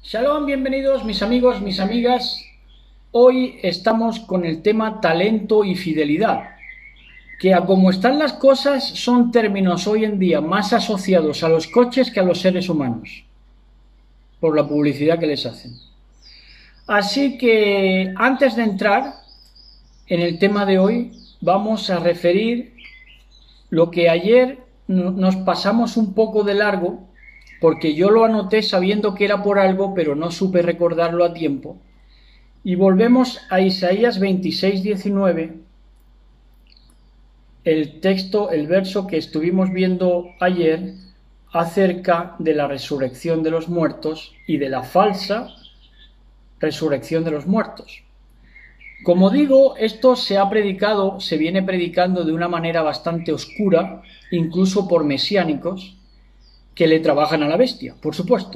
Shalom, bienvenidos mis amigos, mis amigas. Hoy estamos con el tema talento y fidelidad, que a como están las cosas son términos hoy en día más asociados a los coches que a los seres humanos, por la publicidad que les hacen. Así que antes de entrar en el tema de hoy, vamos a referir lo que ayer nos pasamos un poco de largo, porque yo lo anoté sabiendo que era por algo, pero no supe recordarlo a tiempo. Y volvemos a Isaías 26:19, el texto, el verso que estuvimos viendo ayer acerca de la resurrección de los muertos y de la falsa resurrección de los muertos. Como digo, esto se viene predicando de una manera bastante oscura, incluso por mesiánicos, que le trabajan a la bestia, por supuesto.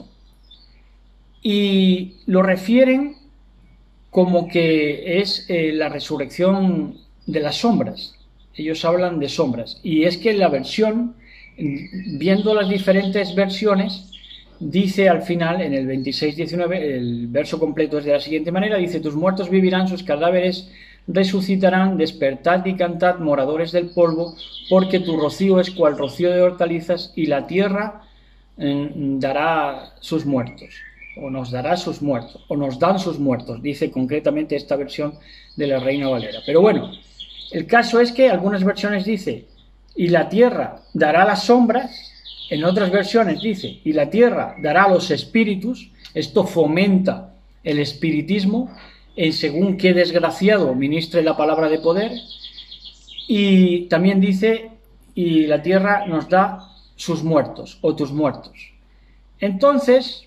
Y lo refieren como que es la resurrección de las sombras. Ellos hablan de sombras. Y es que la versión, viendo las diferentes versiones, dice al final, en el 26:19, el verso completo es de la siguiente manera, dice: tus muertos vivirán, sus cadáveres resucitarán, despertad y cantad, moradores del polvo, porque tu rocío es cual rocío de hortalizas, y la tierra dará sus muertos, o nos dará sus muertos, o nos dan sus muertos, dice concretamente esta versión de la Reina Valera. Pero bueno, el caso es que algunas versiones dice, y la tierra dará las sombras, en otras versiones dice, y la tierra dará los espíritus. Esto fomenta el espiritismo, en según qué desgraciado ministre la palabra de poder. Y también dice, y la tierra nos da sus muertos, o tus muertos. Entonces,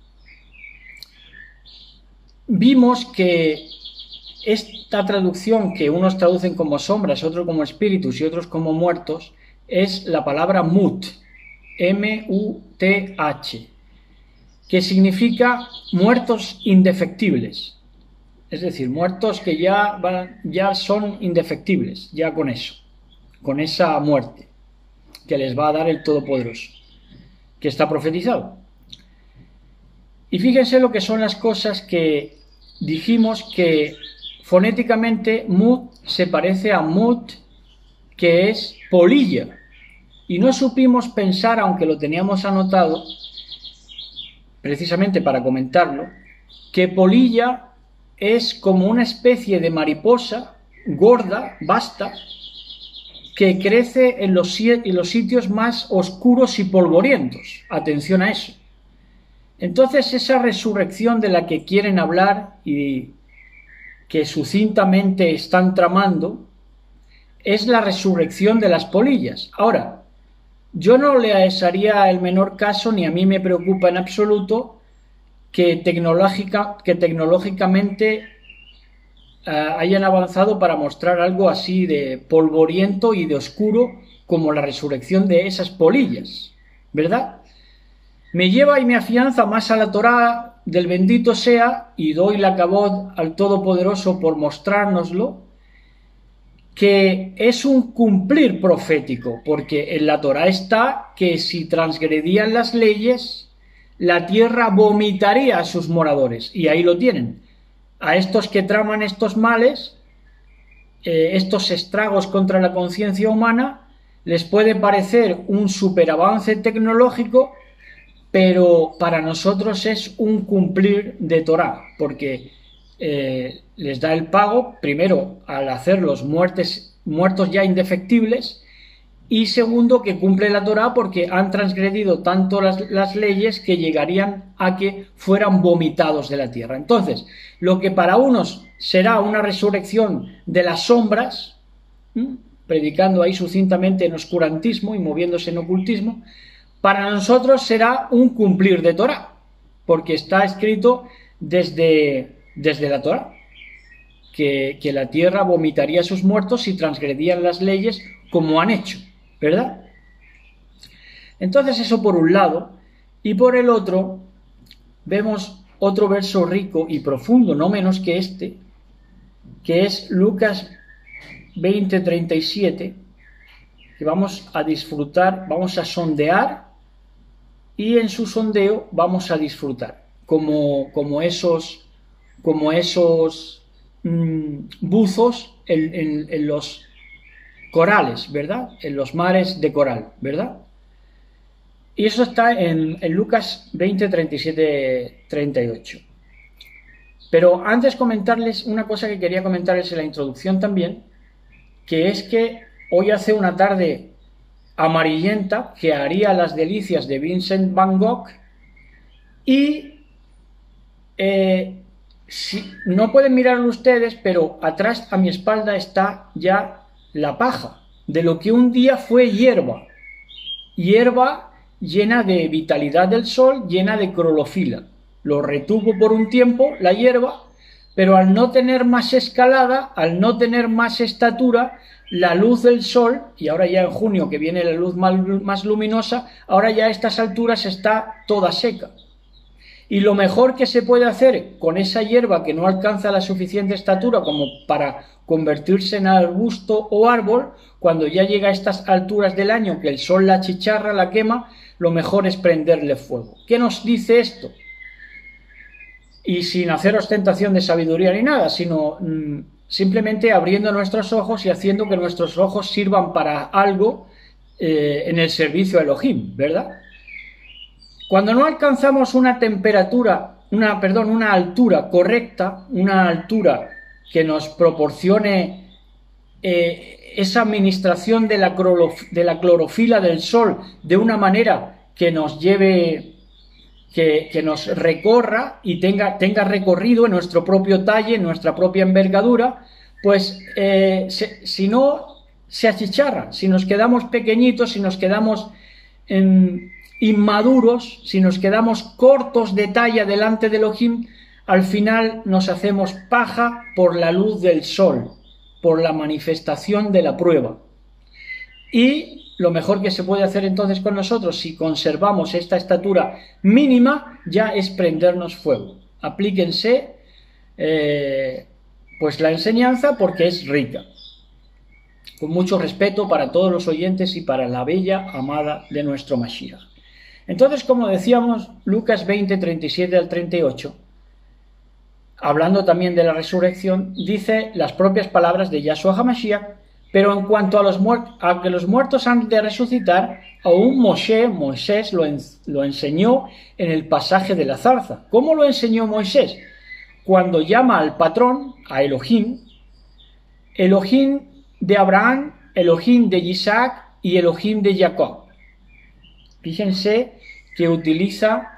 vimos que esta traducción, que unos traducen como sombras, otros como espíritus y otros como muertos, es la palabra mut, M-U-T-H, que significa muertos indefectibles, es decir, muertos que ya son indefectibles, ya con eso, con esa muerte que les va a dar el Todopoderoso, que está profetizado. Y fíjense lo que son las cosas que dijimos, que fonéticamente mut se parece a mut, que es polilla, y no supimos pensar, aunque lo teníamos anotado, precisamente para comentarlo, que polilla es como una especie de mariposa gorda, vasta, que crece en los sitios más oscuros y polvorientos. Atención a eso. Entonces, esa resurrección de la que quieren hablar y que sucintamente están tramando es la resurrección de las polillas. Ahora, yo no le haría el menor caso, ni a mí me preocupa en absoluto que tecnológicamente hayan avanzado para mostrar algo así de polvoriento y de oscuro como la resurrección de esas polillas, ¿verdad? Me lleva y me afianza más a la Torá del bendito sea, y doy la cabod al Todopoderoso por mostrárnoslo, que es un cumplir profético, porque en la Torá está que si transgredían las leyes, la tierra vomitaría a sus moradores, y ahí lo tienen. A estos que traman estos males, estos estragos contra la conciencia humana, les puede parecer un superavance tecnológico, pero para nosotros es un cumplir de Torá, porque les da el pago, primero, al hacerlos muertos ya indefectibles, y segundo, que cumple la Torá porque han transgredido tanto las leyes que llegarían a que fueran vomitados de la tierra. Entonces, lo que para unos será una resurrección de las sombras, predicando ahí sucintamente en oscurantismo y moviéndose en ocultismo, para nosotros será un cumplir de Torá, porque está escrito desde la Torá, que la tierra vomitaría a sus muertos si transgredían las leyes como han hecho, ¿verdad? Entonces eso por un lado, y por el otro vemos otro verso rico y profundo, no menos que este, que es Lucas 20:37, que vamos a disfrutar, vamos a sondear, y en su sondeo vamos a disfrutar. como esos buzos en los corales, ¿verdad? En los mares de coral, ¿verdad? Y eso está en Lucas 20, 37, 38. Pero antes comentarles una cosa que quería comentarles en la introducción también, que es que hoy hace una tarde amarillenta que haría las delicias de Vincent Van Gogh y no pueden mirarlo ustedes, pero atrás a mi espalda está ya la paja de lo que un día fue hierba llena de vitalidad del sol, llena de clorofila. Lo retuvo por un tiempo la hierba, pero al no tener más escalada, al no tener más estatura, la luz del sol, y ahora ya en junio que viene la luz más luminosa, ahora ya a estas alturas está toda seca. Y lo mejor que se puede hacer con esa hierba que no alcanza la suficiente estatura como para convertirse en arbusto o árbol, cuando ya llega a estas alturas del año que el sol la achicharra, la quema, lo mejor es prenderle fuego. ¿Qué nos dice esto? Y sin hacer ostentación de sabiduría ni nada, sino simplemente abriendo nuestros ojos y haciendo que nuestros ojos sirvan para algo en el servicio a Elohim, ¿verdad? Cuando no alcanzamos una temperatura, una altura correcta, una altura que nos proporcione esa administración de la clorofila del sol de una manera que nos lleve, que nos recorra y tenga recorrido en nuestro propio talle, en nuestra propia envergadura, pues si no se achicharra, si nos quedamos pequeñitos, si nos quedamos inmaduros, si nos quedamos cortos de talla delante de Elohim, al final nos hacemos paja por la luz del sol, por la manifestación de la prueba. Y lo mejor que se puede hacer entonces con nosotros, si conservamos esta estatura mínima, ya es prendernos fuego. Aplíquense pues la enseñanza porque es rica. Con mucho respeto para todos los oyentes y para la bella amada de nuestro Mashiach. Entonces, como decíamos, Lucas 20, 37 al 38, hablando también de la resurrección, dice las propias palabras de Yahshua HaMashiach, pero en cuanto a que los muertos han de resucitar, aún Moisés lo enseñó en el pasaje de la zarza. ¿Cómo lo enseñó Moisés? Cuando llama al patrón, a Elohim, Elohim de Abraham, Elohim de Isaac y Elohim de Jacob. Fíjense que utiliza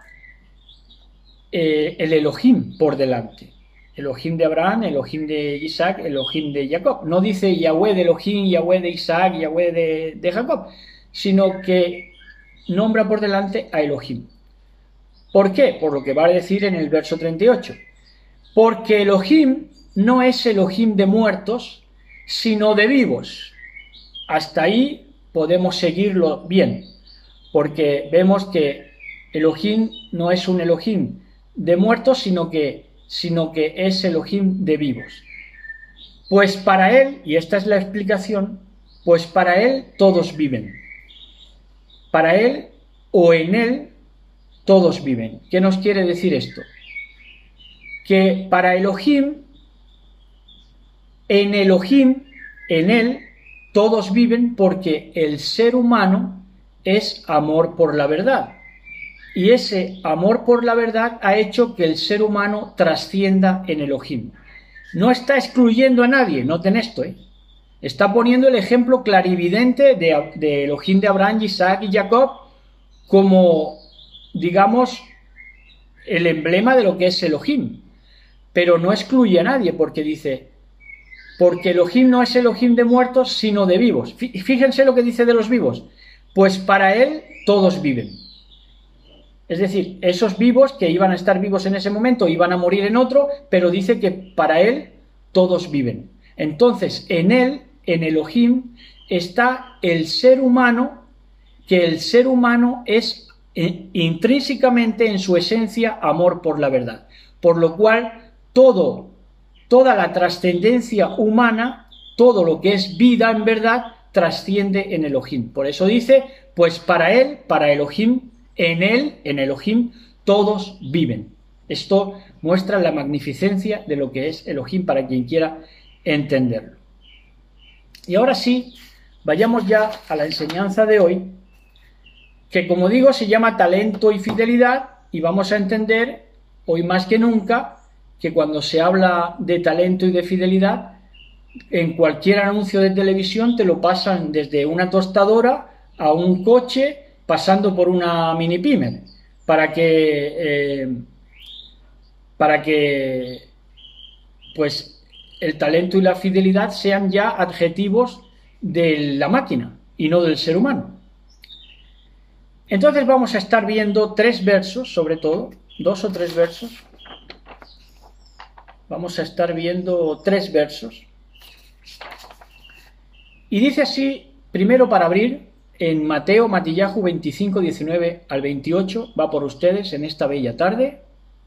el Elohim por delante. Elohim de Abraham, Elohim de Isaac, Elohim de Jacob. No dice Yahweh de Elohim, Yahweh de Isaac, Yahweh de Jacob, sino que nombra por delante a Elohim. ¿Por qué? Por lo que va a decir en el verso 38. Porque Elohim no es Elohim de muertos, sino de vivos. Hasta ahí podemos seguirlo bien, porque vemos que Elohim no es un Elohim de muertos, sino que es Elohim de vivos. Pues para él, y esta es la explicación, pues para él todos viven. Para él o en él todos viven. ¿Qué nos quiere decir esto? Que para Elohim, en él, todos viven porque el ser humano es amor por la verdad. Y ese amor por la verdad ha hecho que el ser humano trascienda en Elohim. No está excluyendo a nadie, noten esto, Está poniendo el ejemplo clarividente de Elohim de Abraham, Isaac y Jacob como, digamos, el emblema de lo que es Elohim. Pero no excluye a nadie porque dice, porque Elohim no es Elohim de muertos, sino de vivos. Fíjense lo que dice de los vivos. Pues para él todos viven. Es decir, esos vivos que iban a estar vivos en ese momento iban a morir en otro, pero dice que para él todos viven. Entonces, en él, en Elohim, está el ser humano, que el ser humano es intrínsecamente en su esencia amor por la verdad. Por lo cual, toda la trascendencia humana, todo lo que es vida en verdad, trasciende en Elohim. Por eso dice, pues para él, para Elohim, en él, en Elohim, todos viven. Esto muestra la magnificencia de lo que es Elohim para quien quiera entenderlo. Y ahora sí, vayamos ya a la enseñanza de hoy, que como digo se llama talento y fidelidad, y vamos a entender hoy más que nunca que cuando se habla de talento y de fidelidad, en cualquier anuncio de televisión te lo pasan desde una tostadora a un coche, pasando por una mini pyme, para que pues el talento y la fidelidad sean ya adjetivos de la máquina y no del ser humano. Entonces vamos a estar viendo 3 versos, sobre todo, 2 o 3 versos. Vamos a estar viendo 3 versos. Y dice así, primero para abrir, en Mateo, Matillahu 25, 19 al 28, va por ustedes en esta bella tarde.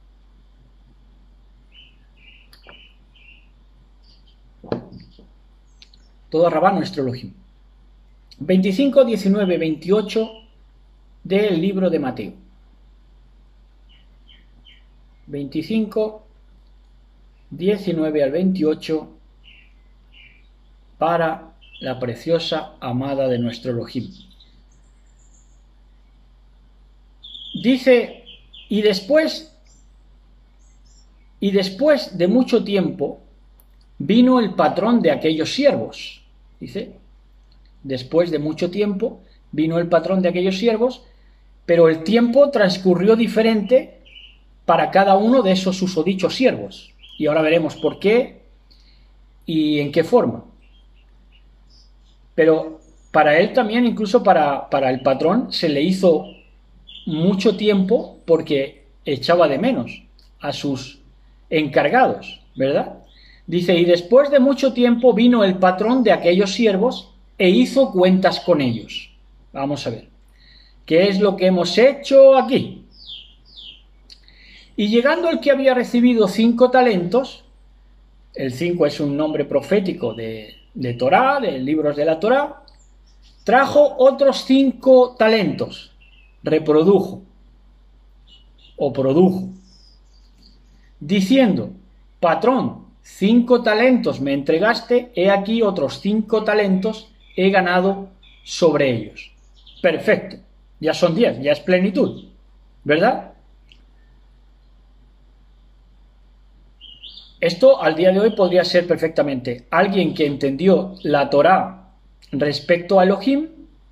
Todo Rabá nuestro Elohim. 25, 19, 28 del libro de Mateo. 25, 19 al 28 para la preciosa amada de nuestro Elohim. Dice, y después de mucho tiempo vino el patrón de aquellos siervos. Dice, después de mucho tiempo vino el patrón de aquellos siervos, pero el tiempo transcurrió diferente para cada uno de esos susodichos siervos. Y ahora veremos por qué y en qué forma. Pero para él también, incluso para el patrón, se le hizo mucho tiempo porque echaba de menos a sus encargados, ¿verdad? Dice, y después de mucho tiempo vino el patrón de aquellos siervos e hizo cuentas con ellos. Vamos a ver, ¿qué es lo que hemos hecho aquí? Y llegando el que había recibido 5 talentos, el 5 es un nombre profético de Torá, de libros de la Torá, trajo otros 5 talentos, reprodujo o produjo, diciendo, patrón, 5 talentos me entregaste, he aquí otros 5 talentos he ganado sobre ellos. Perfecto, ya son 10, ya es plenitud, ¿verdad? Esto al día de hoy podría ser perfectamente alguien que entendió la Torá respecto a Elohim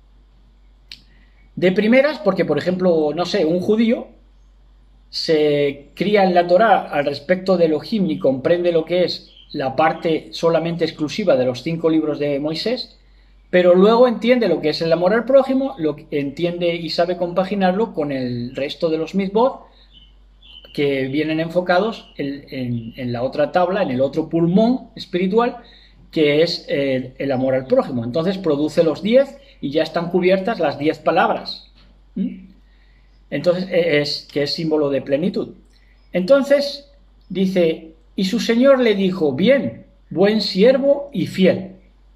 de primeras, porque por ejemplo, no sé, un judío se cría en la Torá al respecto de Elohim y comprende lo que es la parte solamente exclusiva de los 5 libros de Moisés, pero luego entiende lo que es el amor al prójimo, lo entiende y sabe compaginarlo con el resto de los mitzvot que vienen enfocados en la otra tabla, en el otro pulmón espiritual, que es el amor al prójimo. Entonces produce los 10 y ya están cubiertas las 10 palabras. Entonces, que es símbolo de plenitud. Entonces, dice, y su señor le dijo, bien, buen siervo y fiel.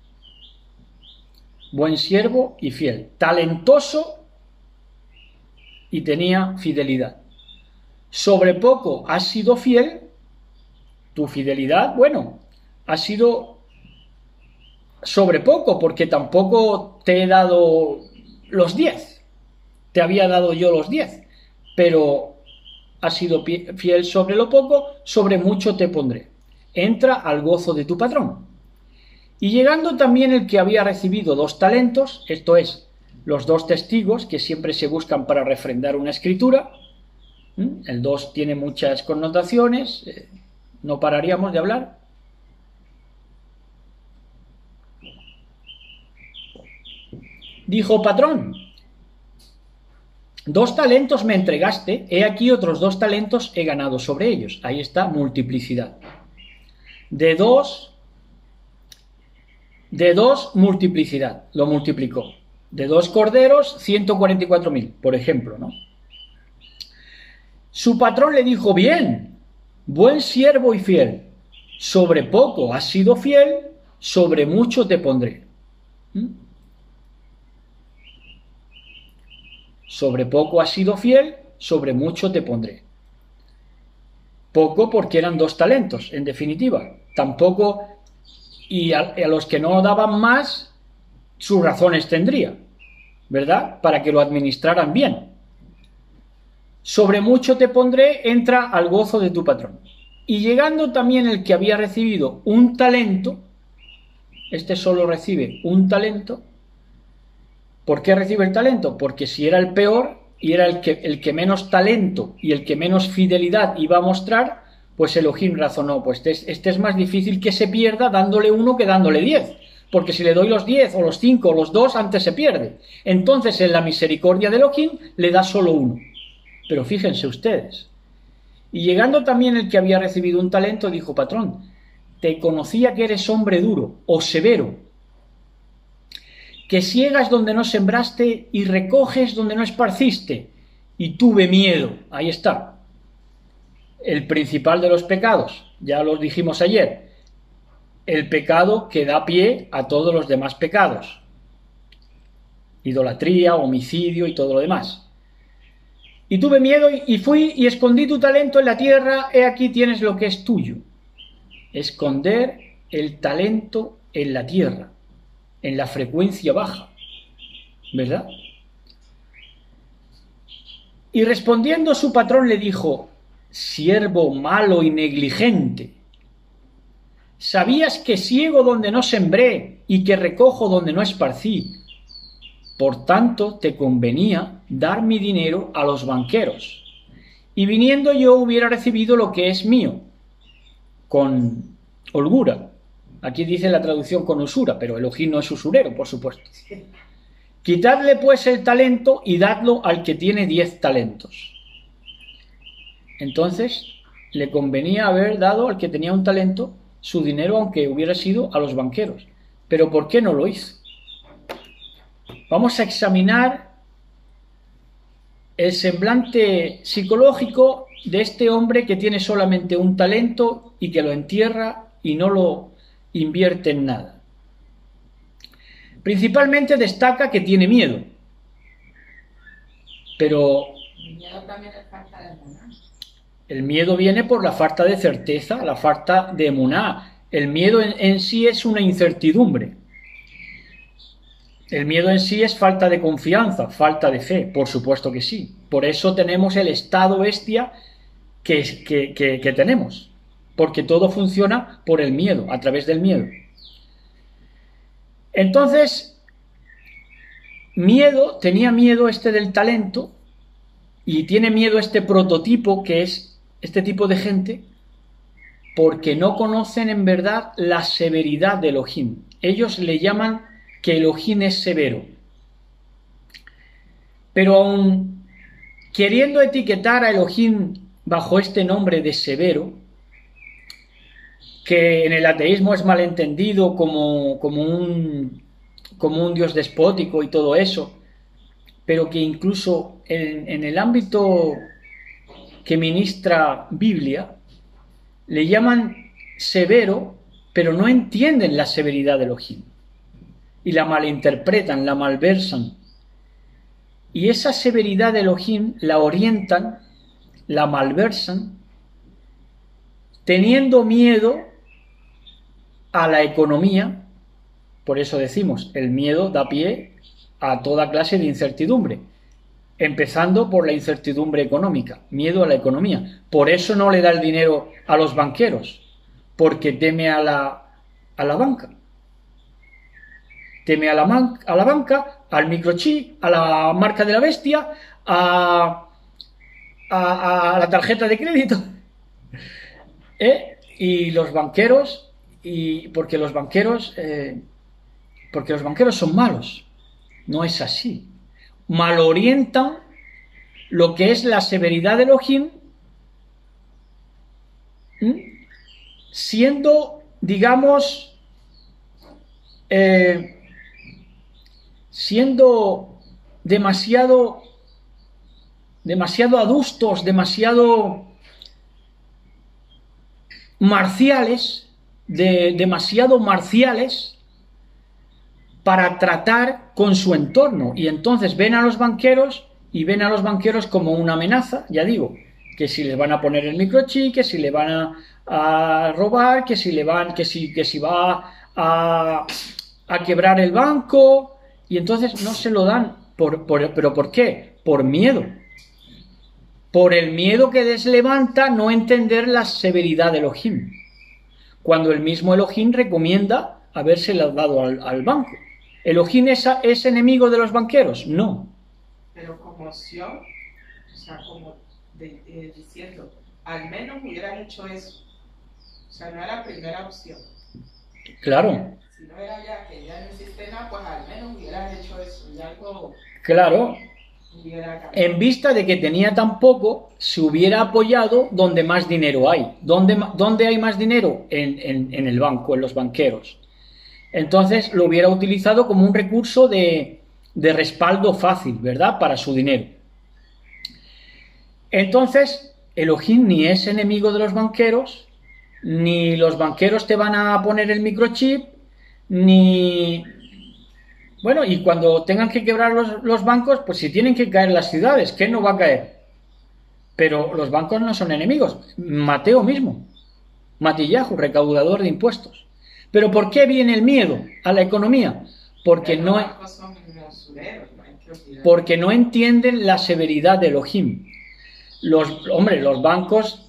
Buen siervo y fiel. Talentoso y tenía fidelidad. Sobre poco has sido fiel, tu fidelidad, bueno, ha sido sobre poco, porque tampoco te he dado los 10, te había dado yo los 10, pero has sido fiel sobre lo poco, sobre mucho te pondré. Entra al gozo de tu patrón. Y llegando también el que había recibido 2 talentos, esto es, los 2 testigos que siempre se buscan para refrendar una escritura. El 2 tiene muchas connotaciones, no pararíamos de hablar. Dijo, patrón, 2 talentos me entregaste, he aquí otros 2 talentos he ganado sobre ellos. Ahí está, multiplicidad. De 2, multiplicidad, lo multiplicó. De 2 corderos, 144.000, por ejemplo, ¿no? Su patrón le dijo, bien, buen siervo y fiel, sobre poco has sido fiel, sobre mucho te pondré. Sobre poco has sido fiel, sobre mucho te pondré. Poco porque eran 2 talentos, en definitiva. Tampoco, y a los que no daban más, sus razones tendría, ¿verdad? Para que lo administraran bien. Sobre mucho te pondré, entra al gozo de tu patrón. Y llegando también el que había recibido un talento, este solo recibe un talento. ¿Por qué recibe el talento? Porque si era el peor y era el que menos talento y el que menos fidelidad iba a mostrar, pues Elohim razonó, pues este es más difícil que se pierda dándole 1 que dándole 10, porque si le doy los 10 o los 5 o los 2, antes se pierde. Entonces en la misericordia de Elohim le da solo 1. Pero fíjense ustedes. Y llegando también el que había recibido un talento, dijo: patrón, te conocía que eres hombre duro o severo, que siegas donde no sembraste y recoges donde no esparciste, y tuve miedo. Ahí está. El principal de los pecados, ya los dijimos ayer, el pecado que da pie a todos los demás pecados: idolatría, homicidio y todo lo demás. Y tuve miedo y fui y escondí tu talento en la tierra, he aquí tienes lo que es tuyo. Esconder el talento en la tierra, en la frecuencia baja, ¿verdad? Y respondiendo su patrón le dijo: siervo malo y negligente, ¿sabías que siego donde no sembré y que recojo donde no esparcí? Por tanto, te convenía dar mi dinero a los banqueros, y viniendo yo hubiera recibido lo que es mío, con holgura. Aquí dice la traducción con usura, pero Elohim no es usurero, por supuesto. Quitadle pues el talento y dadlo al que tiene 10 talentos. Entonces, le convenía haber dado al que tenía un talento su dinero, aunque hubiera sido a los banqueros. Pero ¿por qué no lo hizo? Vamos a examinar el semblante psicológico de este hombre que tiene solamente un talento y que lo entierra y no lo invierte en nada. Principalmente destaca que tiene miedo, pero El miedo también es falta de emuná. El miedo viene por la falta de certeza, la falta de emuná. El miedo en sí es una incertidumbre. El miedo en sí es falta de confianza, falta de fe, por supuesto que sí. Por eso tenemos el estado bestia que tenemos, porque todo funciona por el miedo, a través del miedo. Entonces, tenía miedo este del talento, y tiene miedo este prototipo, que es este tipo de gente, porque no conocen en verdad la severidad de Elohim. Ellos le llaman que Elohim es severo. Pero aun queriendo etiquetar a Elohim bajo este nombre de severo, que en el ateísmo es malentendido como un Dios despótico y todo eso, pero que incluso en el ámbito que ministra Biblia, le llaman severo, pero no entienden la severidad de Elohim, y la malinterpretan, la malversan. Y esa severidad de Elohim la orientan, la malversan, teniendo miedo a la economía. Por eso decimos, el miedo da pie a toda clase de incertidumbre, empezando por la incertidumbre económica, miedo a la economía. Por eso no le da el dinero a los banqueros, porque teme a la banca. Teme a la banca, al microchip, a la marca de la bestia, a la tarjeta de crédito. Y los banqueros, porque los banqueros son malos. No es así. Malorientan lo que es la severidad de Elohim, siendo, digamos, siendo demasiado adustos, demasiado marciales, demasiado marciales para tratar con su entorno, y entonces ven a los banqueros como una amenaza. Ya digo, que si les van a poner el microchip, que si le van a robar, que si va a quebrar el banco, y entonces no se lo dan. ¿Pero por qué? Por miedo. Por el miedo que les levanta no entender la severidad de Elohim, cuando el mismo Elohim recomienda habérselo dado al banco. ¿Elohim es enemigo de los banqueros? No. Pero como opción, o sea, como diciendo, al menos hubieran hecho eso. O sea, no era la primera opción. Claro. Si no era ya que ya no existe nada, pues al menos hubieran hecho eso. Y algo. Claro. En vista de que tenía tan poco, se hubiera apoyado donde más dinero hay. ¿Dónde hay más dinero? En el banco, en los banqueros. Entonces lo hubiera utilizado como un recurso de respaldo fácil, ¿verdad? Para su dinero. Entonces, Elohim ni es enemigo de los banqueros, ni los banqueros te van a poner el microchip, ni... Bueno, y cuando tengan que quebrar los bancos, pues si tienen que caer las ciudades, ¿qué no va a caer? Pero los bancos no son enemigos. Mateo mismo, Matillahu, recaudador de impuestos. ¿Pero por qué viene el miedo a la economía? Porque no entienden la severidad de Elohim. Los bancos,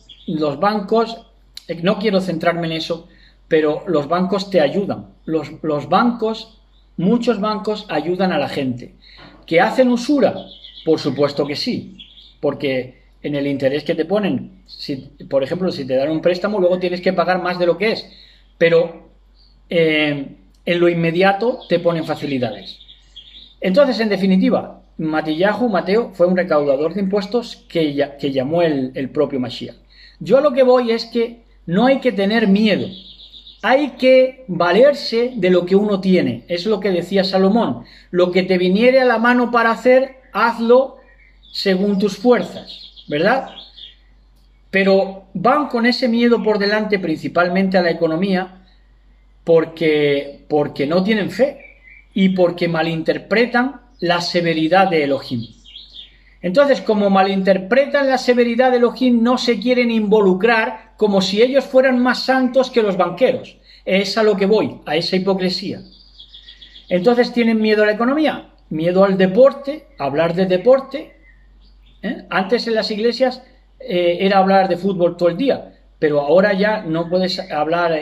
no quiero centrarme en eso, pero los bancos te ayudan. Los bancos, muchos bancos ayudan a la gente. ¿Que hacen usura? Por supuesto que sí, porque en el interés que te ponen, por ejemplo, si te dan un préstamo, luego tienes que pagar más de lo que es, pero en lo inmediato te ponen facilidades. Entonces, en definitiva, Mateo fue un recaudador de impuestos que llamó el propio Mashiach. Yo a lo que voy es que no hay que tener miedo, hay que valerse de lo que uno tiene. Es lo que decía Salomón: lo que te viniere a la mano para hacer, hazlo según tus fuerzas, ¿verdad? Pero van con ese miedo por delante, principalmente a la economía, porque no tienen fe y porque malinterpretan la severidad de Elohim. Entonces, como malinterpretan la severidad de Elohim, no se quieren involucrar como si ellos fueran más santos que los banqueros. Es a lo que voy, a esa hipocresía. Entonces tienen miedo a la economía, miedo al deporte, hablar de deporte. Antes en las iglesias era hablar de fútbol todo el día, pero ahora ya no puedes hablar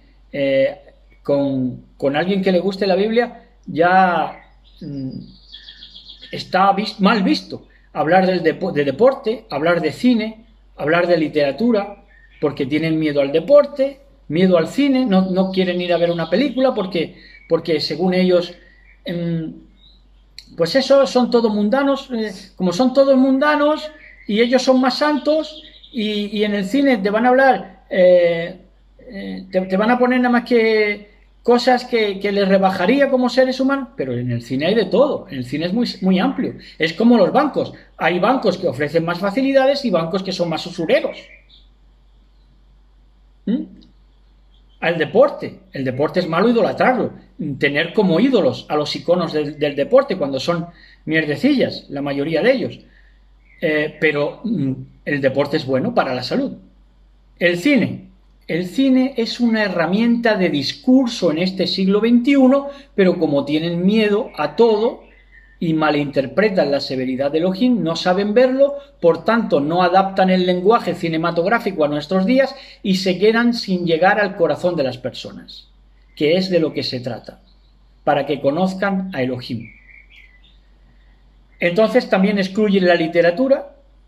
con alguien que le guste la Biblia, ya está mal visto. Hablar de deporte, hablar de cine, hablar de literatura, porque tienen miedo al deporte, miedo al cine, no quieren ir a ver una película porque según ellos, pues eso, son todos mundanos, como son todos mundanos y ellos son más santos, y en el cine te van a hablar, te van a poner nada más que cosas que les rebajaría como seres humanos, pero en el cine hay de todo, el cine es muy, muy amplio. Es como los bancos, hay bancos que ofrecen más facilidades y bancos que son más usureros. El deporte es malo idolatrarlo, tener como ídolos a los iconos del deporte cuando son mierdecillas, la mayoría de ellos. Pero el deporte es bueno para la salud. El cine es una herramienta de discurso en este siglo XXI, pero como tienen miedo a todo y malinterpretan la severidad de Elohim, no saben verlo, por tanto no adaptan el lenguaje cinematográfico a nuestros días y se quedan sin llegar al corazón de las personas, que es de lo que se trata, para que conozcan a Elohim. Entonces también excluyen la literatura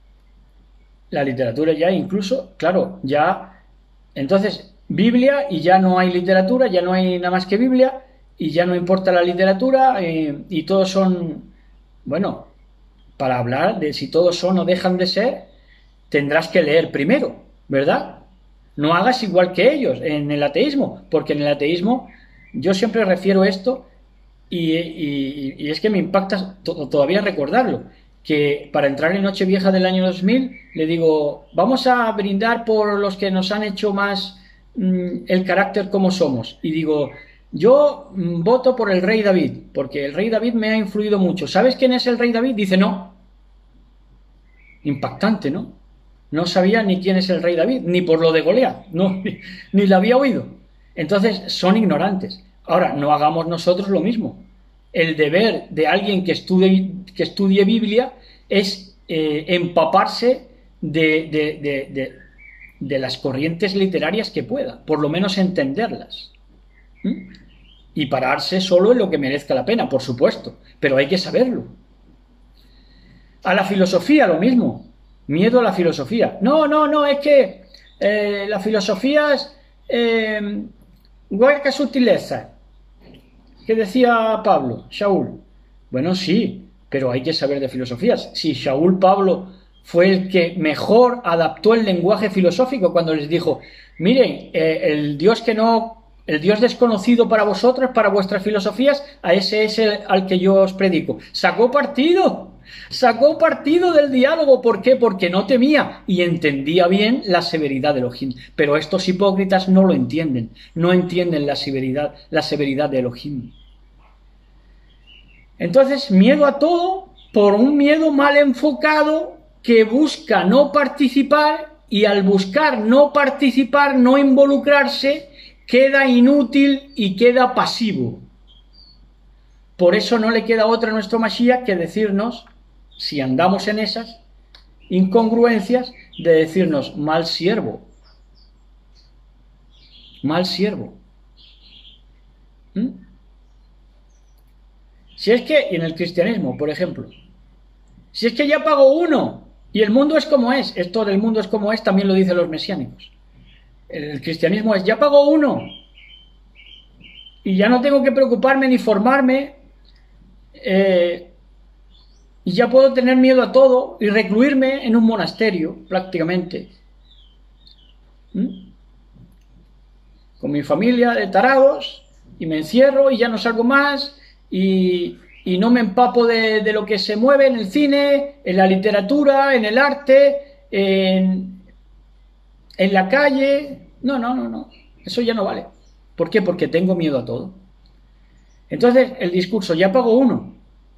ya incluso, claro, ya... Entonces, Biblia, y ya no hay literatura, ya no hay nada más que Biblia, y ya no importa la literatura, y todos son, bueno, para hablar de si todos son o dejan de ser, tendrás que leer primero, ¿verdad? No hagas igual que ellos en el ateísmo, porque en el ateísmo, yo siempre refiero esto, y es que me impacta todavía recordarlo, que para entrar en Nochevieja del año 2000 le digo, vamos a brindar por los que nos han hecho más el carácter como somos, y digo, yo voto por el rey David, porque el rey David me ha influido mucho. ¿Sabes quién es el rey David? Dice, no. Impactante, ¿no? No sabía ni quién es el rey David, ni por lo de Goliat, no, ni lo había oído. Entonces son ignorantes. Ahora, no hagamos nosotros lo mismo. El deber de alguien que estudie Biblia es empaparse de las corrientes literarias que pueda, por lo menos entenderlas. Y pararse solo en lo que merezca la pena, por supuesto, pero hay que saberlo. A la filosofía lo mismo, miedo a la filosofía. No, es que la filosofía es hueca sutileza, que decía Pablo, Shaul. Bueno, sí, pero hay que saber de filosofías. Si Shaul Pablo fue el que mejor adaptó el lenguaje filosófico cuando les dijo, miren, el Dios desconocido para vosotros, para vuestras filosofías, a ese es al que yo os predico. Sacó partido del diálogo. ¿Por qué? Porque no temía y entendía bien la severidad de Elohim. Pero estos hipócritas no lo entienden, no entienden la severidad de Elohim. Entonces, miedo a todo por un miedo mal enfocado que busca no participar, y al buscar no participar, no involucrarse, queda inútil y queda pasivo. Por eso no le queda otra a nuestro Mashiach que decirnos, si andamos en esas incongruencias, de decirnos, mal siervo. Si es que, en el cristianismo, por ejemplo, si es que ya pagó uno, y el mundo es como es, esto del mundo es como es también lo dicen los mesiánicos. El cristianismo es, ya pagó uno, y ya no tengo que preocuparme ni formarme, y ya puedo tener miedo a todo y recluirme en un monasterio, prácticamente. Con mi familia de tarados, y me encierro y ya no salgo más, y no me empapo de lo que se mueve en el cine, en la literatura, en el arte, en la calle. No. Eso ya no vale. ¿Por qué? Porque tengo miedo a todo. Entonces, el discurso, ya pago uno.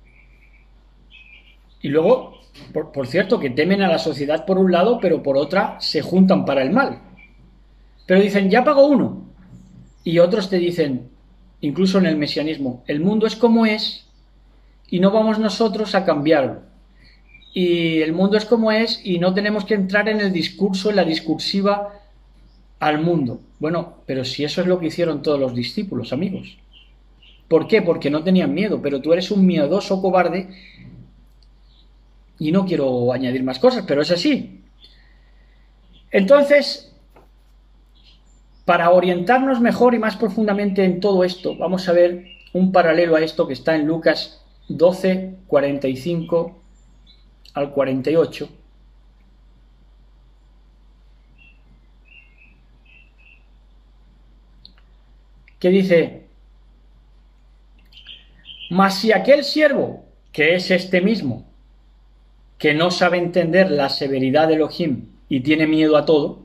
Y luego, por cierto, que temen a la sociedad por un lado, pero por otra se juntan para el mal. Pero dicen, ya pago uno. Y otros te dicen, incluso en el mesianismo, el mundo es como es y no vamos nosotros a cambiarlo. Y el mundo es como es y no tenemos que entrar en el discurso, en la discursiva al mundo. Bueno, pero si eso es lo que hicieron todos los discípulos, amigos. ¿Por qué? Porque no tenían miedo, pero tú eres un miedoso cobarde. Y no quiero añadir más cosas, pero es así. Entonces, para orientarnos mejor y más profundamente en todo esto, vamos a ver un paralelo a esto que está en Lucas 12, 45 al 48. Que dice, mas si aquel siervo, que es este mismo, que no sabe entender la severidad de Elohim y tiene miedo a todo,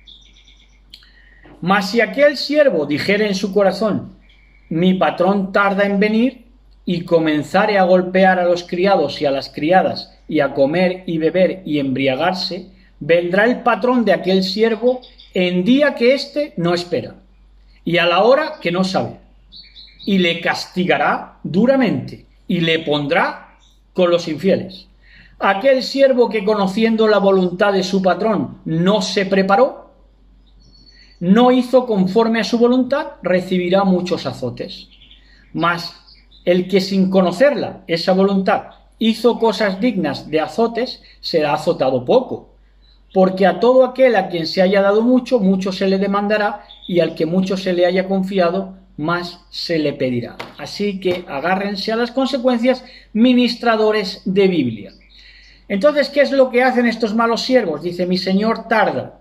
mas si aquel siervo dijere en su corazón, mi patrón tarda en venir, y comenzare a golpear a los criados y a las criadas, y a comer y beber y embriagarse, vendrá el patrón de aquel siervo en día que éste no espera, y a la hora que no sabe, y le castigará duramente, y le pondrá con los infieles. Aquel siervo que, conociendo la voluntad de su patrón, no se preparó, no hizo conforme a su voluntad, recibirá muchos azotes. Mas el que, sin conocerla, esa voluntad, hizo cosas dignas de azotes, será azotado poco. Porque a todo aquel a quien se haya dado mucho, mucho se le demandará, y al que mucho se le haya confiado, más se le pedirá. Así que agárrense a las consecuencias, ministradores de Biblia. Entonces, ¿qué es lo que hacen estos malos siervos? Dice, mi señor tarda.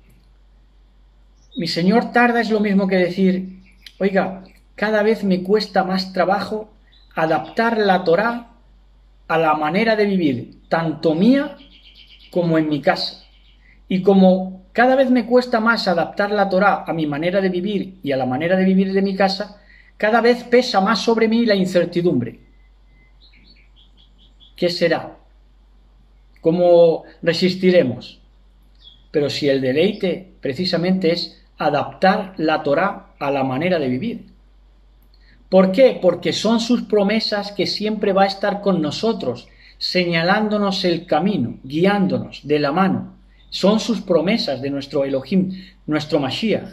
Mi señor tarda es lo mismo que decir, oiga, cada vez me cuesta más trabajo adaptar la Torá a la manera de vivir, tanto mía como en mi casa. Y como cada vez me cuesta más adaptar la Torá a mi manera de vivir y a la manera de vivir de mi casa, cada vez pesa más sobre mí la incertidumbre. ¿Qué será? ¿Cómo resistiremos? pero si el deleite precisamente es adaptar la Torá a la manera de vivir. ¿Por qué? Porque son sus promesas que siempre va a estar con nosotros, señalándonos el camino, guiándonos de la mano. Son sus promesas de nuestro Elohim, nuestro Mashiach.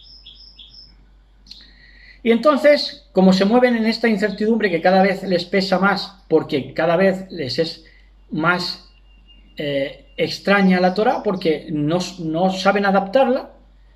Y entonces, como se mueven en esta incertidumbre que cada vez les pesa más, porque cada vez les es más extraña la Torá, porque no saben adaptarla,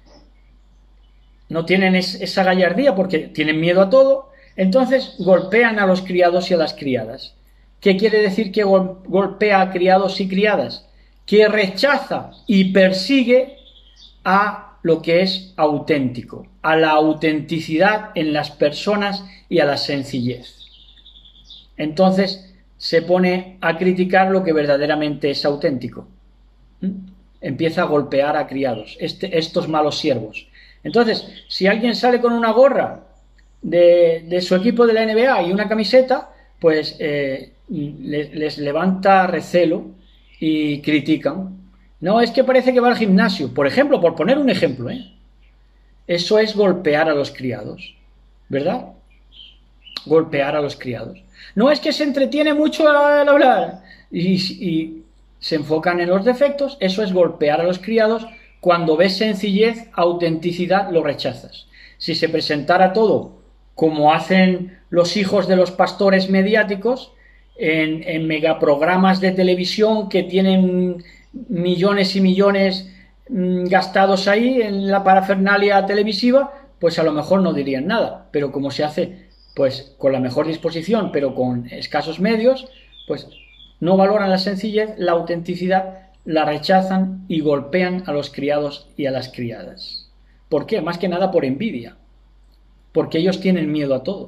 no tienen esa gallardía porque tienen miedo a todo, entonces golpean a los criados y a las criadas. ¿Qué quiere decir que golpea a criados y criadas? Que rechaza y persigue a lo que es auténtico, a la autenticidad en las personas y a la sencillez. Entonces se pone a criticar lo que verdaderamente es auténtico. Empieza a golpear a criados, estos malos siervos. Entonces, si alguien sale con una gorra de su equipo de la NBA y una camiseta, pues les levanta recelo y critican. No, es que parece que va al gimnasio, por ejemplo, por poner un ejemplo, Eso es golpear a los criados, ¿verdad? Golpear a los criados. No, es que se entretiene mucho al hablar y se enfocan en los defectos, eso es golpear a los criados. Cuando ves sencillez, autenticidad, lo rechazas. Si se presentara todo como hacen los hijos de los pastores mediáticos en megaprogramas de televisión que tienen millones y millones gastados ahí en la parafernalia televisiva, pues a lo mejor no dirían nada, pero como se hace pues con la mejor disposición pero con escasos medios, pues no valoran la sencillez, la autenticidad, la rechazan y golpean a los criados y a las criadas. ¿Por qué? Más que nada por envidia, porque ellos tienen miedo a todo.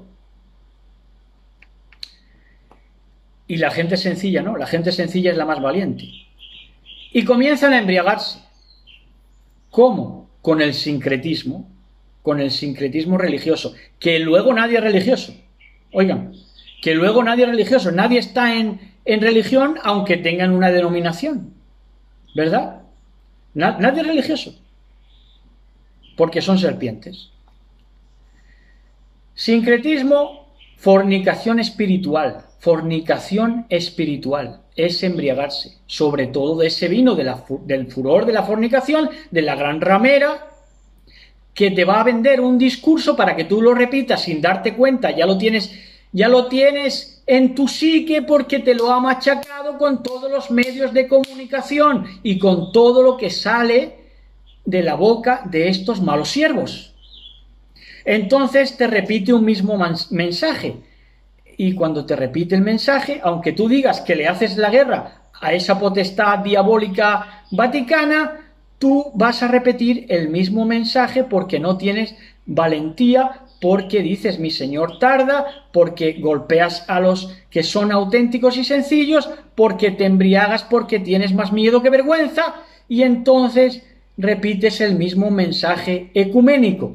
Y la gente sencilla no, la gente sencilla es la más valiente. Y comienzan a embriagarse. ¿Cómo? Con el sincretismo religioso, que luego nadie es religioso. Oigan, que luego nadie es religioso, nadie está en religión aunque tengan una denominación, ¿verdad? Nadie es religioso, porque son serpientes. Sincretismo, fornicación espiritual es embriagarse, sobre todo de ese vino del furor de la fornicación, de la gran ramera, que te va a vender un discurso para que tú lo repitas sin darte cuenta, ya lo tienes en tu psique porque te lo ha machacado con todos los medios de comunicación y con todo lo que sale de la boca de estos malos siervos. Entonces te repite un mismo mensaje. Y cuando te repite el mensaje, aunque tú digas que le haces la guerra a esa potestad diabólica vaticana, tú vas a repetir el mismo mensaje porque no tienes valentía, porque dices mi Señor tarda, porque golpeas a los que son auténticos y sencillos, porque te embriagas, porque tienes más miedo que vergüenza, y entonces repites el mismo mensaje ecuménico.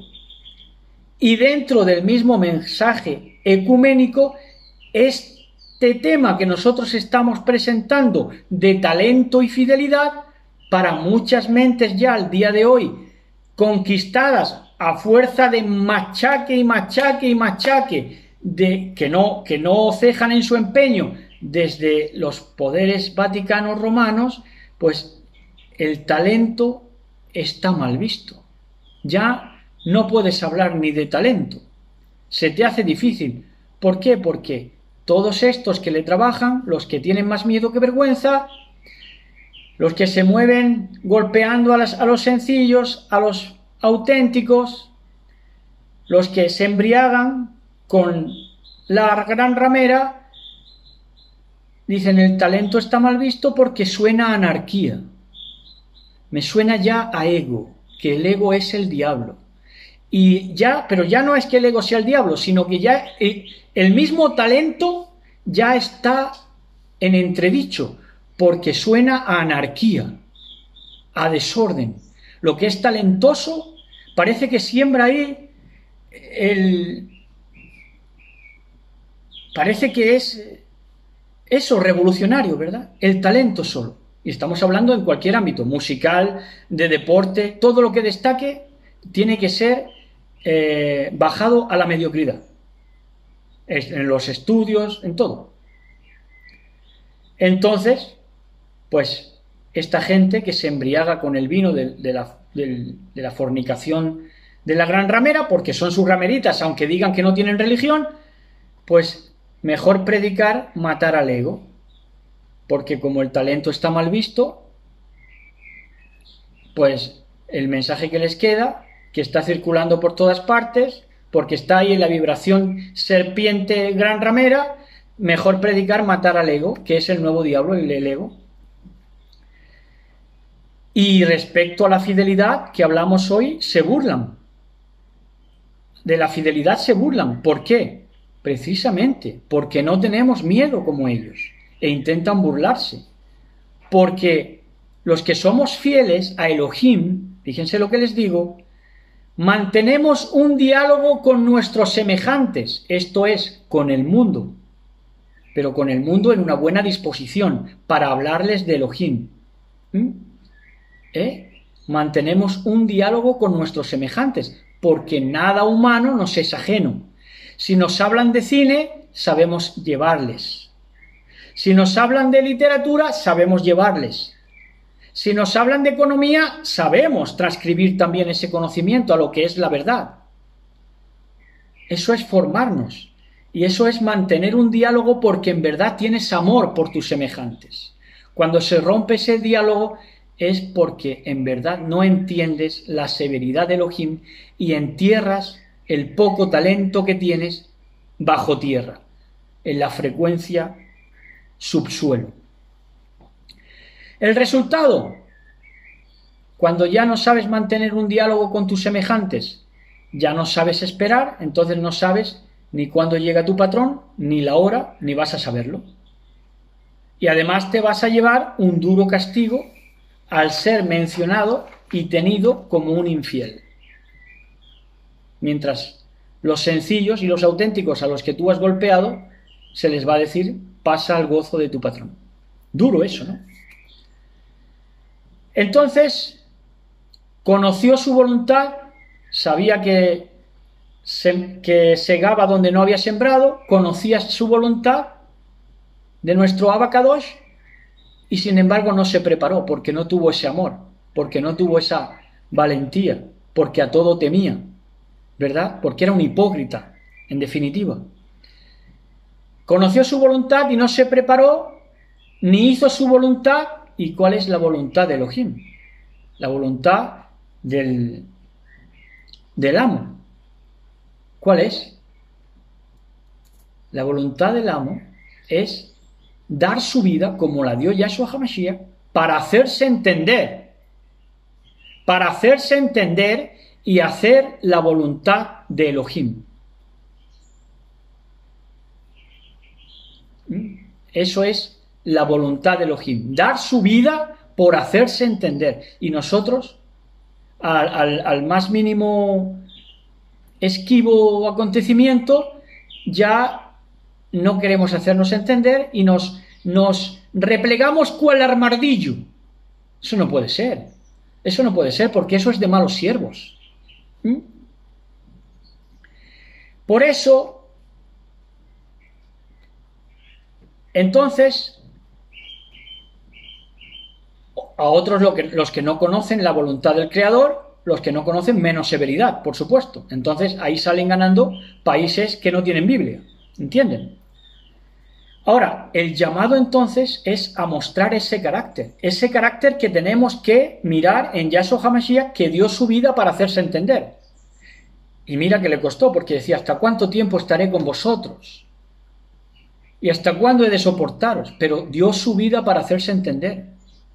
Y dentro del mismo mensaje ecuménico, este tema que nosotros estamos presentando de talento y fidelidad, para muchas mentes ya al día de hoy, conquistadas a fuerza de machaque y machaque y machaque, de que no cejan en su empeño desde los poderes vaticanos romanos, pues el talento está mal visto. Ya no puedes hablar ni de talento. Se te hace difícil. ¿Por qué? Porque todos estos que le trabajan, los que tienen más miedo que vergüenza, los que se mueven golpeando a los sencillos, a los auténticos, los que se embriagan con la gran ramera, dicen el talento está mal visto porque suena a anarquía. Me suena ya a ego, que el ego es el diablo. Pero ya no es que el ego sea el diablo, sino que ya el mismo talento ya está en entredicho, porque suena a anarquía, a desorden. Lo que es talentoso parece que siembra ahí parece que es eso, revolucionario, ¿verdad? El talento solo. Y estamos hablando en cualquier ámbito, musical, de deporte, todo lo que destaque tiene que ser bajado a la mediocridad. En los estudios, en todo. Entonces, pues, esta gente que se embriaga con el vino de la fornicación de la gran ramera, porque son sus rameritas, aunque digan que no tienen religión, pues mejor predicar matar al ego, porque como el talento está mal visto, pues el mensaje que les queda, que está circulando por todas partes, porque está ahí en la vibración serpiente gran ramera, mejor predicar matar al ego, que es el nuevo diablo, el ego. Y respecto a la fidelidad que hablamos hoy, se burlan. De la fidelidad se burlan. ¿Por qué? Precisamente porque no tenemos miedo como ellos e intentan burlarse. Porque los que somos fieles a Elohim, fíjense lo que les digo, mantenemos un diálogo con nuestros semejantes, esto es, con el mundo, pero con el mundo en una buena disposición para hablarles de Elohim. Mantenemos un diálogo con nuestros semejantes, porque nada humano nos es ajeno. Si nos hablan de cine, sabemos llevarles. Si nos hablan de literatura, sabemos llevarles. Si nos hablan de economía, sabemos transcribir también ese conocimiento a lo que es la verdad. Eso es formarnos. Y eso es mantener un diálogo porque en verdad tienes amor por tus semejantes. Cuando se rompe ese diálogo es porque en verdad no entiendes la severidad de Elohim y entierras el poco talento que tienes bajo tierra, en la frecuencia subsuelo. El resultado, cuando ya no sabes mantener un diálogo con tus semejantes, ya no sabes esperar, entonces no sabes ni cuándo llega tu patrón, ni la hora, ni vas a saberlo. Y además te vas a llevar un duro castigo al ser mencionado y tenido como un infiel. Mientras los sencillos y los auténticos a los que tú has golpeado, se les va a decir, pasa al gozo de tu patrón. Duro eso, ¿no? Entonces, conoció su voluntad, sabía que segaba donde no había sembrado, conocía su voluntad de nuestro Abacadosh, y sin embargo no se preparó porque no tuvo ese amor, porque no tuvo esa valentía, porque a todo temía, ¿verdad? Porque era un hipócrita, en definitiva. Conoció su voluntad y no se preparó, ni hizo su voluntad. ¿Y cuál es la voluntad de Elohim? La voluntad del amo. ¿Cuál es? La voluntad del amo es dar su vida, como la dio Yahshua HaMashiach, para hacerse entender y hacer la voluntad de Elohim. Eso es la voluntad de Elohim, dar su vida por hacerse entender. Y nosotros, al más mínimo esquivo acontecimiento, ya no queremos hacernos entender y nos replegamos cual armadillo. Eso no puede ser. Eso no puede ser porque eso es de malos siervos. Por eso, entonces, a otros los que no conocen la voluntad del Creador, los que no conocen menos severidad, por supuesto. Entonces ahí salen ganando países que no tienen Biblia. ¿Entienden? Ahora, el llamado entonces es a mostrar ese carácter que tenemos que mirar en Yahshua HaMashiach, que dio su vida para hacerse entender. Y mira que le costó, porque decía, ¿hasta cuánto tiempo estaré con vosotros? ¿Y hasta cuándo he de soportaros? Pero dio su vida para hacerse entender.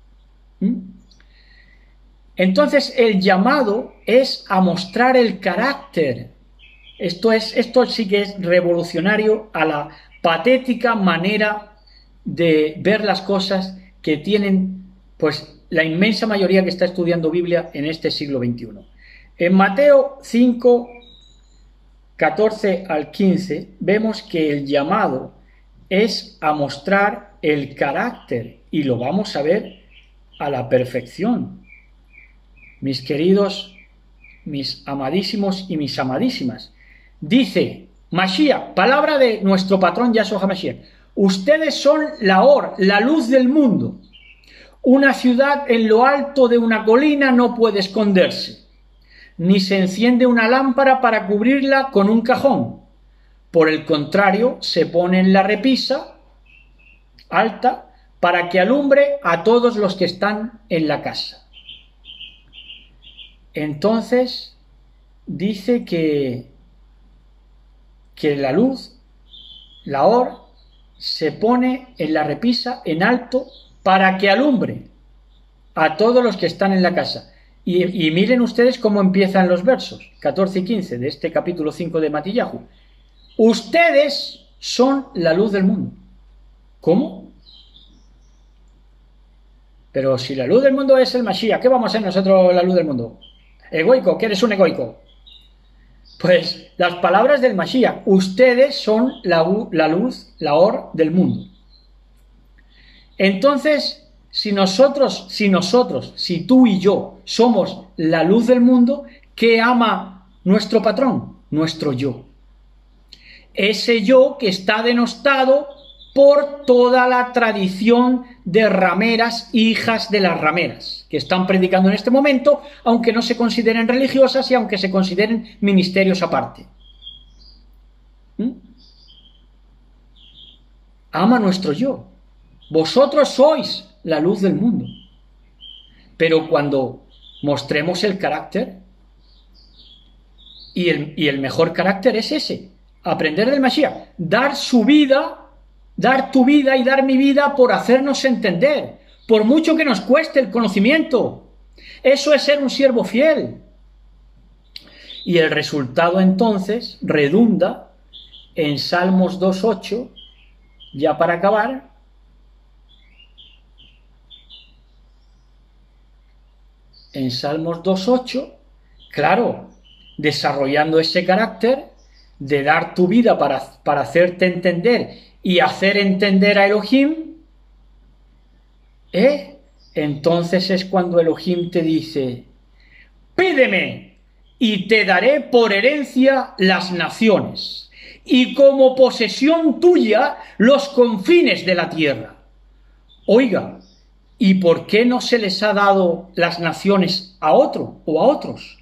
Entonces el llamado es a mostrar el carácter. Esto sí que es revolucionario a la patética manera de ver las cosas que tienen pues la inmensa mayoría que está estudiando Biblia en este siglo XXI. En Mateo 5, 14 al 15 vemos que el llamado es a mostrar el carácter, y lo vamos a ver a la perfección. Mis queridos, mis amadísimos y mis amadísimas. Dice Mashiach, palabra de nuestro patrón Yahshua HaMashiach: ustedes son la Or, la luz del mundo. Una ciudad en lo alto de una colina no puede esconderse, ni se enciende una lámpara para cubrirla con un cajón. Por el contrario, se pone en la repisa alta para que alumbre a todos los que están en la casa. Entonces, dice que la luz, la Or, se pone en la repisa en alto para que alumbre a todos los que están en la casa. Y miren ustedes cómo empiezan los versos 14 y 15 de este capítulo 5 de Matillahu. Ustedes son la luz del mundo. ¿Cómo? Pero si la luz del mundo es el Mashiach, ¿qué vamos a ser nosotros la luz del mundo? Egoico, que eres un egoico. Pues las palabras del Mashiach: ustedes son la luz, la Or del mundo. Entonces, si tú y yo somos la luz del mundo, ¿qué ama nuestro patrón? Nuestro yo. Ese yo que está denostado por toda la tradición de rameras, hijas de las rameras, que están predicando en este momento, aunque no se consideren religiosas y aunque se consideren ministerios aparte. Ama nuestro yo. Vosotros sois la luz del mundo. Pero cuando mostremos el carácter, y el mejor carácter es ese: aprender del Mashiach, dar tu vida y dar mi vida por hacernos entender, por mucho que nos cueste el conocimiento. Eso es ser un siervo fiel. Y el resultado entonces redunda en Salmos 2.8, ya para acabar. En Salmos 2.8, claro, desarrollando ese carácter de dar tu vida para hacerte entender y hacer entender a Elohim, entonces es cuando Elohim te dice: pídeme y te daré por herencia las naciones y como posesión tuya los confines de la tierra. Oiga, ¿y por qué no se les ha dado las naciones a otro o a otros?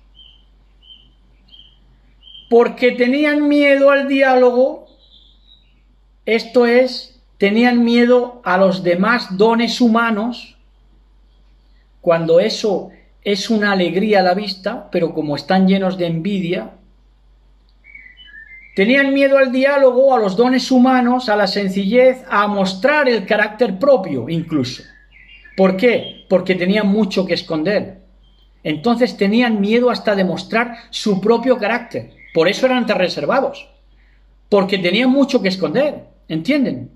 Porque tenían miedo al diálogo, esto es, tenían miedo a los demás dones humanos, cuando eso es una alegría a la vista, pero como están llenos de envidia. Tenían miedo al diálogo, a los dones humanos, a la sencillez, a mostrar el carácter propio incluso. ¿Por qué? Porque tenían mucho que esconder. Entonces tenían miedo hasta de mostrar su propio carácter. Por eso eran tan reservados. Porque tenían mucho que esconder. ¿Entienden?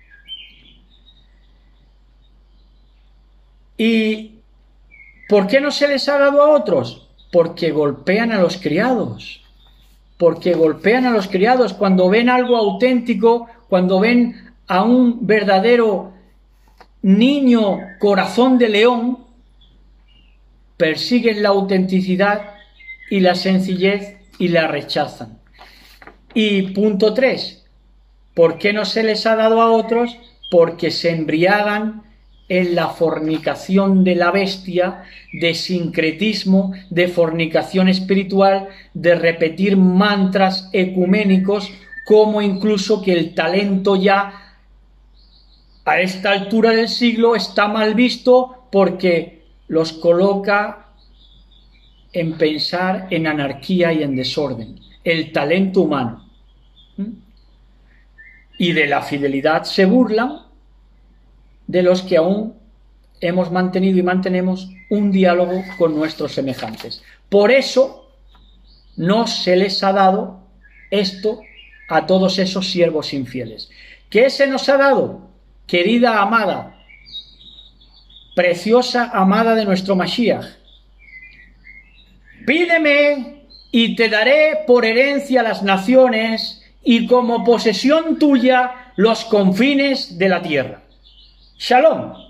¿Y por qué no se les ha dado a otros? Porque golpean a los criados. Porque golpean a los criados cuando ven algo auténtico, cuando ven a un verdadero niño corazón de león, persiguen la autenticidad y la sencillez y la rechazan. Y punto 3, ¿por qué no se les ha dado a otros? Porque se embriagan en la fornicación de la bestia, de sincretismo, de fornicación espiritual, de repetir mantras ecuménicos, como incluso que el talento ya a esta altura del siglo está mal visto porque los coloca en pensar en anarquía y en desorden, el talento humano. Y de la fidelidad se burlan de los que aún hemos mantenido y mantenemos un diálogo con nuestros semejantes. Por eso no se les ha dado esto a todos esos siervos infieles. ¿Qué se nos ha dado? Querida amada, preciosa amada de nuestro Mashiach, pídeme y te daré por herencia las naciones y como posesión tuya los confines de la tierra. Shalom.